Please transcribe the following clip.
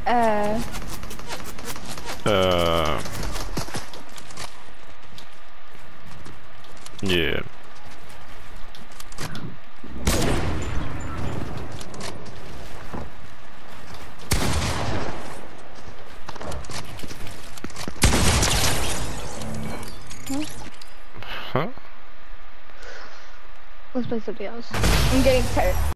Yeah. Let's play something else. I'm getting tired.